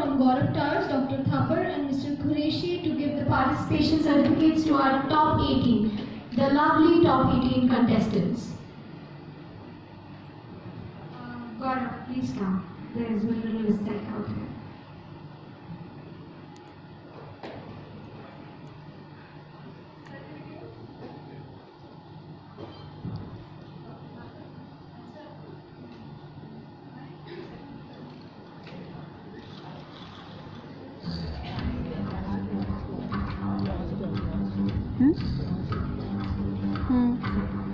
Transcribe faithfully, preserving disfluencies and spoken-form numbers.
from Gaurav Towers, Doctor Thapar and Mister Qureshi to give the participation certificates to our top eighteen, the lovely top eighteen contestants. Uh, Gaurav, please come. There is a little mistake out here. Hmm? Hmm.